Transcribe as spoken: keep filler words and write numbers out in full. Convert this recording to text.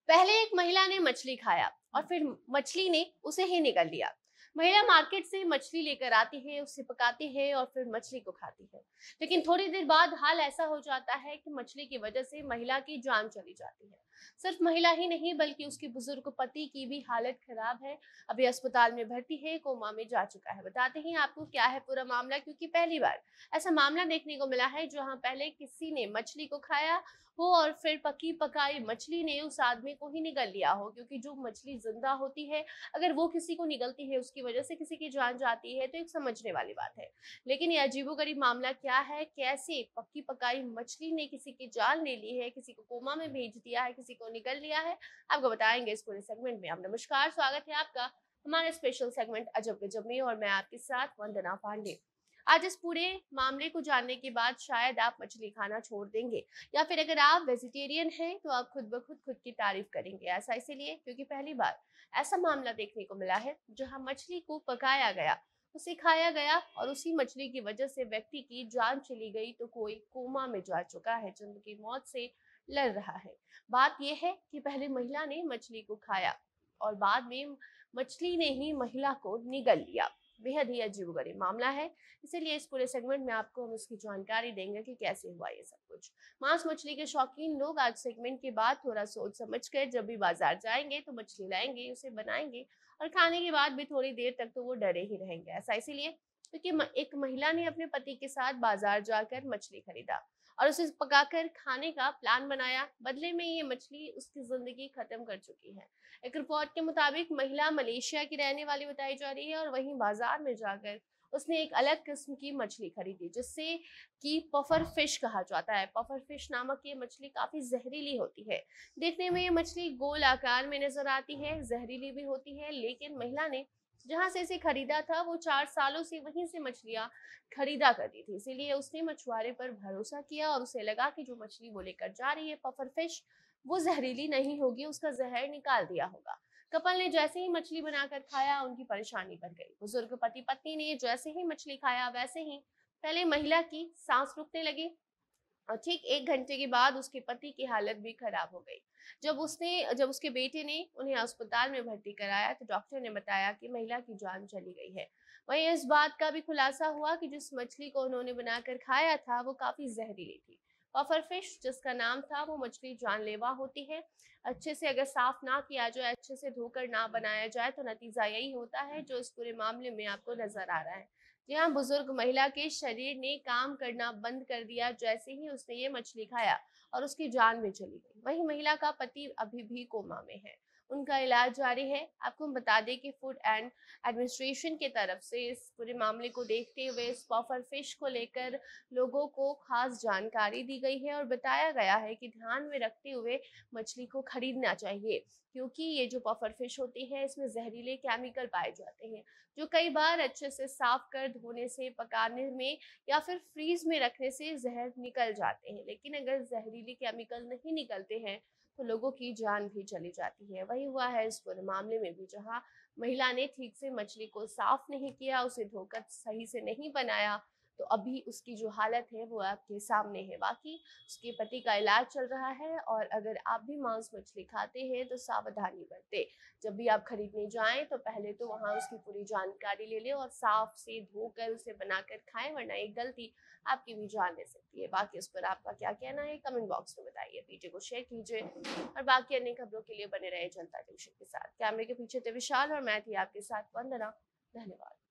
पहले एक महिला ने मछली खाया और फिर मछली ने उसे ही निगल लिया। महिला मार्केट से मछली लेकर आती है, उसे पकाती है और फिर मछली को खाती है। लेकिन थोड़ी देर बाद हाल ऐसा हो जाता है कि मछली की वजह से महिला की जान चली जाती है। सिर्फ महिला ही नहीं बल्कि उसके बुजुर्ग पति की भी हालत खराब है। अभी अस्पताल में भर्ती है, कोमा में जा चुका है। बताते हैं आपको क्या है पूरा मामला, क्योंकि पहली बार ऐसा मामला देखने को मिला है जहां पहले किसी ने मछली को खाया हो और फिर पकी पकाई मछली ने उस आदमी को ही निगल लिया हो। क्योंकि जो मछली जिंदा होती है, अगर वो किसी को निगलती है, उसकी वजह से किसी की जान जाती है, तो एक समझने वाली बात है। लेकिन ये अजीबोगरीब मामला क्या है, कैसे पक्की पकाई मछली ने किसी की जान ले ली है, किसी को कोमा में भेज दिया है, किसी को निगल लिया है, आपको बताएंगे इस पूरे सेगमेंट में। आप नमस्कार, स्वागत है आपका हमारे स्पेशल सेगमेंट अजब गजब में, और मैं आपके साथ वंदना पांडे। आज इस पूरे मामले को जानने के बाद शायद आप मछली खाना छोड़ देंगे, या फिर अगर आप वेजिटेरियन हैं तो आप खुद ब खुद खुद की तारीफ करेंगे। ऐसा इसीलिए क्योंकि पहली बार ऐसा मामला देखने को मिला है जहां मछली को पकाया गया, उसे खाया गया और उसी मछली की वजह से व्यक्ति की जान चली गई, तो कोई कोमा में जा चुका है, जिंदगी की मौत से लड़ रहा है। बात यह है कि पहले महिला ने मछली को खाया और बाद में मछली ने ही महिला को निगल लिया। बेहद ही अजीबोगरीब मामला है, इसीलिए इस पूरे सेगमेंट में आपको हम इसकी जानकारी देंगे कि कैसे हुआ ये सब कुछ। मांस मछली के शौकीन लोग आज सेगमेंट के बाद थोड़ा सोच समझ कर जब भी बाजार जाएंगे तो मछली लाएंगे, उसे बनाएंगे और खाने के बाद भी थोड़ी देर तक तो वो डरे ही रहेंगे। ऐसा इसीलिए क्योंकि एक महिला ने अपने पति के साथ बाजार जाकर मछली खरीदा और उसे पकाकर खाने का प्लान बनाया। बदले में ये मछली उसकी जिंदगी खत्म कर चुकी है। एक रिपोर्ट के मुताबिक महिला मलेशिया की रहने वाली बताई जा रही है और वहीं बाजार में जाकर उसने एक अलग किस्म की मछली खरीदी, जिससे कि पफर फिश कहा जाता है। पफर फिश नामक ये मछली काफी जहरीली होती है। देखने में ये मछली गोल आकार में नजर आती है, जहरीली भी होती है। लेकिन महिला ने जहां से इसे खरीदा था वो चार सालों से वहीं से मछलियां खरीदा करती थी, इसीलिए उसने मछुआरे पर भरोसा किया और उसे लगा कि जो मछली वो लेकर जा रही है पफर फिश, वो जहरीली नहीं होगी, उसका जहर निकाल दिया होगा। कपल ने जैसे ही मछली बनाकर खाया उनकी परेशानी बढ़ गई। बुजुर्ग पति पत्नी ने जैसे ही मछली खाया वैसे ही पहले महिला की सांस रुकने लगी और ठीक एक घंटे के बाद उसके पति की हालत भी खराब हो गई। जब उसने जब उसके बेटे ने उन्हें अस्पताल में भर्ती कराया तो डॉक्टर ने बताया कि महिला की जान चली गई है। वहीं इस बात का भी खुलासा हुआ कि जिस मछली को उन्होंने बनाकर खाया था वो काफी जहरीली थी। पफर फिश जिसका नाम था, वो मछली जानलेवा होती है। अच्छे से अगर साफ ना किया जाए, अच्छे से धोकर ना बनाया जाए तो नतीजा यही होता है जो इस पूरे मामले में आपको नजर आ रहा है। जी हाँ, बुजुर्ग महिला के शरीर ने काम करना बंद कर दिया जैसे ही उसने ये मछली खाया और उसकी जान भी चली गई। वहीं महिला का पति अभी भी कोमा में है, उनका इलाज जारी है। आपको हम बता दें कि फूड एंड एडमिनिस्ट्रेशन की तरफ से इस पूरे मामले को देखते हुए इस पफर फिश को लेकर लोगों को खास जानकारी दी गई है और बताया गया है कि ध्यान में रखते हुए मछली को खरीदना चाहिए, क्योंकि ये जो पफर फिश होती है इसमें जहरीले केमिकल पाए जाते हैं, जो कई बार अच्छे से साफ कर धोने से, पकाने में या फिर फ्रीज में रखने से जहर निकल जाते हैं। लेकिन अगर जहरीले केमिकल नहीं निकलते हैं तो लोगों की जान भी चली जाती है। वही हुआ है इस पूरे मामले में भी, जहां महिला ने ठीक से मछली को साफ नहीं किया, उसे धोकर सही से नहीं बनाया, तो अभी उसकी जो हालत है वो आपके सामने है। बाकी उसके पति का इलाज चल रहा है और अगर आप भी मांस मछली खाते हैं तो सावधानी बरतें। जब भी आप खरीदने जाएं तो पहले तो वहां उसकी पूरी जानकारी ले लें और साफ से धोकर उसे बनाकर खाएं, वरना एक गलती आपकी भी जान ले सकती है। बाकी उस पर आपका क्या कहना है कमेंट बॉक्स में बताइए, वीडियो को शेयर कीजिए और बाकी अन्य खबरों के लिए बने रहे जनता टेलीविजन के साथ। कैमरे के पीछे थे विशाल और मैं थी आपके साथ वंदना। धन्यवाद।